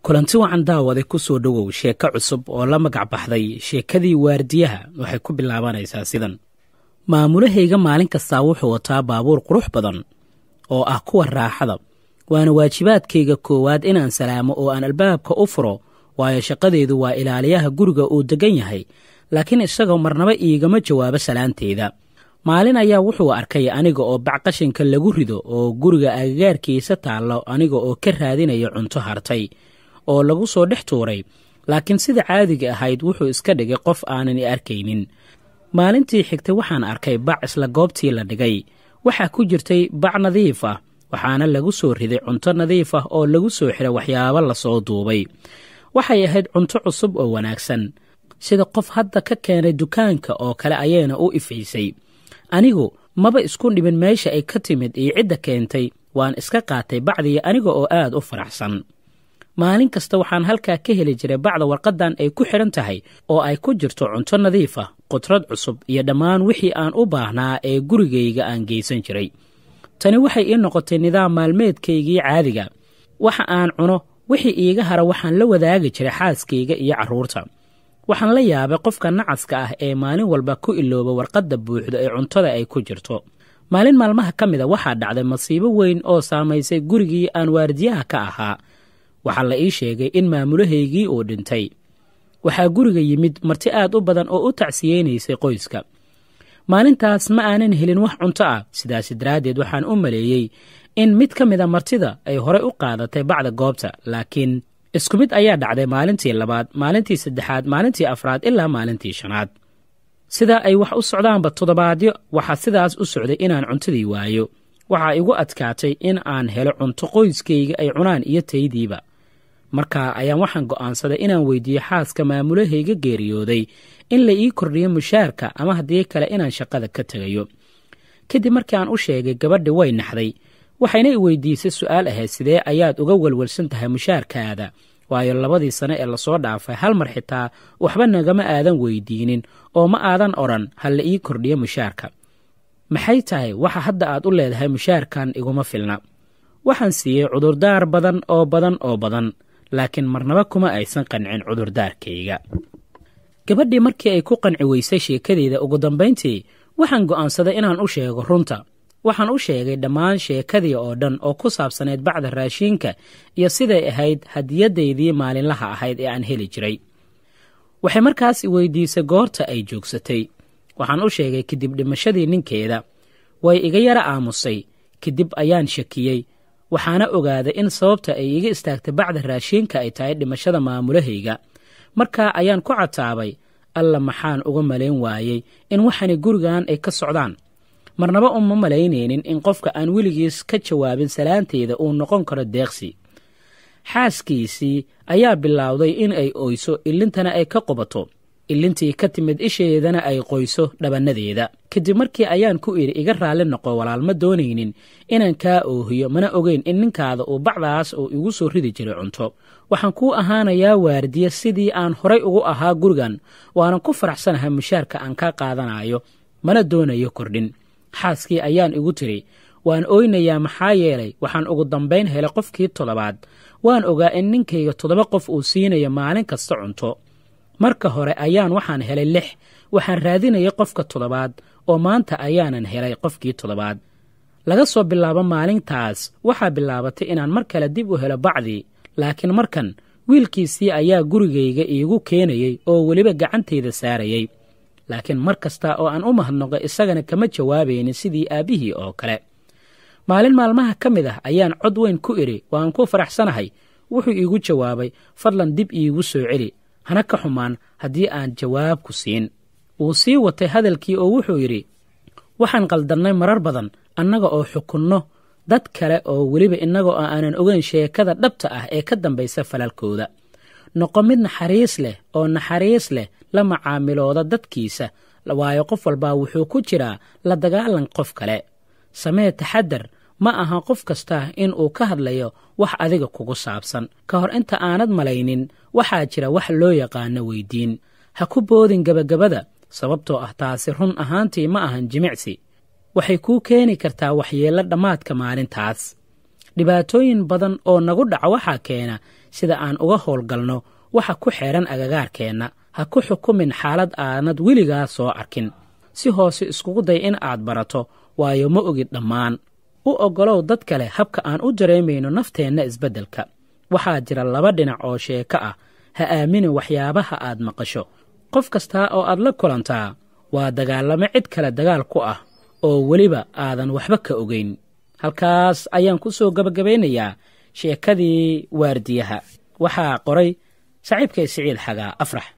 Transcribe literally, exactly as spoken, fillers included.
kulanti wacan daawade ku soo dhowow sheeko cusub oo la magac baxday sheekadii waardiyaha waxay ku bilaabanaysaa sidan. maamulahayga maalin kastaa wuxuu wataa baabuur qurux badan oo ah kuwa raaxada, waana waajibaadkayga koowaad inaan salaamo oo aan albaabka u furo, waayo shaqadeedu waa ilaaliyaha guriga uu degan yahay, laakiin isagoo marnaba iigama jawaabo salaanteeda. maalin ayaa wuxuu arkay aniga oo bac qashinka lagu rido oo guriga agagaarkiisa taallo, aniga oo ka raadinaya cunto hartay oo lagu soo dhex tuuray, laakiin sida caadiga ahayd wuxuu iska dhigay qof aanan i arkaynin. maalintii xigtay waxaan arkay bac isla goobtii la dhigay, waxaa ku jirtay bac nadiif ah, waxaana lagu soo riday cunto nadiif ah oo lagu soo xiray waxyaabo lasoo duubay. waxay ahayd cunto cusub oo wanaagsan, sida qof hadda ka keenay dukaanka oo kale ayayna u ifaysay. anigu maba isku dhibin meesha ay ka timid iyo cidda keentay, waan iska qaatay bacdii aniga oo aad u faraxsan. maalin kasta waxaan halkaa ka heli jiray bacda warqaddan ay ku xidhan tahay oo ay ku jirto cunto nadiif ah, qudrad cusub iyo dhammaan wixii aan u baahnaa ee gurigayga aan geysan jiray. tani waxay ii noqotay nidaam maalmeedkaygii caadiga. waxa aan cuno wixii iiga hara waxaan la wadaagi jiray xaaskayga iyo carruurta. waxaan la yaabay qofka nacaska ah ee maalin walba ku ilooba warqadda buuxda ee cuntada ay ku jirto. maalin maalmaha ka mida waxaa dhacday masiibo weyn oo saamaysay gurigii aan waardiyaha ka ahaa. waxaa la ii sheegay in maamulahaygii uu dhintay. waxaa guriga yimid marti aad u badan oo u tacsiyeynaysay qoyska. maalintaas ma aanan helin wax cunto ah, sidaas daraaddeed waxaan u maleeyey in mid ka mida martida ay horey u qaadatay bacda goobta, laakiin isku mid ayaa dhacday maalintii labaad, maalintii saddexaad, maalintii afraad ilaa maalintii shanaad. sidaa ay wax u socdaanba toddobaadyo waxaa sidaas u socday inaan cuntadii waayo. waxaa igu adkaatay in aan helo cunto qoyskayga ay cunaan iyo taydiiba. markaa ayaan waxaan go'aansaday inaan weydiiyo xaaska maamulahayga geeriyooday in la ii kordhiyo mushaarka ama haddii kale inaan shaqada ka tegayo. kadib markii aan u sheegay, gabadhi way naxday, waxayna i weydiisay su'aal ahayd, sidee ayaad uga welwelsan tahay mushaarkaada, waayo labadii sane ee lasoo dhaafay hal mar xitaa waxba nagama aadan weydiinin oo ma aadan odhan ha la ii kordhiyo mushaarka. maxay tahay waxa hadda aad u leedahay mushaarkan iguma filna? waxaan siiyey cudurdaar badan oo badan oo badan, laakiin marnaba kuma aysan qancin cudurdaarkayga. gabadhii markii ay ku qanci weysay sheekadeeda, ugu dambayntii waxaan go'aansaday inaan u sheego runta. waxaan u sheegay dhammaan sheekadii oo dhan oo ku saabsanayd bacda raashiinka iyo siday ahayd hadiyadaydii maalinlaha ahayd ee aan heli jiray. waxay markaas i weydiisay goorta ay joogsatay. waxaan u sheegay kadib dhimashadii ninkeeda. way iga yara aamusay, kadib ayaan shakiyey, waxaana ogaaday in sababta ay iga istaagtay bacda raashiinka ay tahay dhimashada maamulahayga. markaa ayaan ku cataabay, alla maxaan uga malayn waayey in waxani gurigan ay ka socdaan. marnaba uma malaynaynin in qofka aan weligiis ka jawaabin salaanteeda uu noqon karo deeqsi. xaaskiisii ayaa bilowday in ay oyso, ilintana ay ka qubato, ilintii ka timid isheedana ay qoyso dhabannadeeda. kadib markii ayaan ku idhi, iga raalli noqo walaal, ma doonaynin inaan kaa oohiyo, mana ogeyn in ninkaada uu bacdaas uu igu soo ridi jiray cunto. waxaan kuu ahaanayaa waardiye sidii aan horay ugu ahaa gurigan, waanan ku faraxsanahay mushaarka aan ka qaadanayo, mana doonayo kordhin. xaaskii ayaan igu tiri, waan oynayaa maxaa yeelay waxaan ugu dambayn helay qofkii toddobaad. waan ogaa in ninkayga toddoba qof uu siinayo maalin kasta cunto. marka hore ayaan waxaan helay lix, waxaan raadinayay qofka toddobaad, oo maanta ayaanan helay qofkii toddobaad. laga soo bilaabo maalintaas waxaa bilaabatay inaan mar kale dib u helo bacdii, laakiin markan wiilkiisii ayaa gurigayga iigu keenayey oo weliba gacantayda saarayey. laakiin mar kasta oo aan u mahadnoqay isagana kama jawaabaynin sidii aabbihii oo kale. maalin maalmaha ka mid ah ayaan cod weyn ku idhi, waan ku faraxsanahay. wuxuu iigu jawaabay, fadlan dib iigu soo celi, hana ka xumaan haddii aan jawaab ku siin. wuu sii watay hadalkii oo wuxuu yidhi, waxaan qaldannay marar badan annaga oo xukunno dad kale oo weliba innaga oo aanan ogeyn sheekada dhabta ah ee ka dambaysa falalkooda. noqo mid naxariis leh oo naxariis leh la macaamilooda dadkiisa, waayo qof walbaa wuxuu ku jiraa la dagaalan qof kale. samee taxadar, ma aha qof kasta in uu ka hadlayo wax adiga kugu saabsan. ka hor inta aanad malaynin waxaa jira wax loo yaqaano weydiin. ha ku boodin gebagabada, sababtoo ah taasi run ahaantii ma ahan jimicsi. waxay kuu keeni kartaa waxyeello dhammaadka maalintaas. dhibaatooyin badan oo nagu dhaca waxaa keena sida aan uga howlgalno waxa ku xeeran agagaarkeenna. Ha ku xukumin xaalad aanad weligaa soo arkin. Si hoose iskugu day in aad barato, waayo ma ogid dhammaan. U oggolow dad kale habka aan u dareemayno nafteenna isbeddelka. waxaa jira laba dhinac oo sheeko ah. Ha aaminin waxyaabaha aad maqasho. qof kastaa oo aad la kulantaa waa dagaalamo cid kale dagaal ku ah oo weliba aadan waxba ka ogayn. halkaas ayaan ku soo gabagabaynayaa sheekadii waardiyaha. waxaa qoray saaxiibkay Siciid Xagaa Afrax.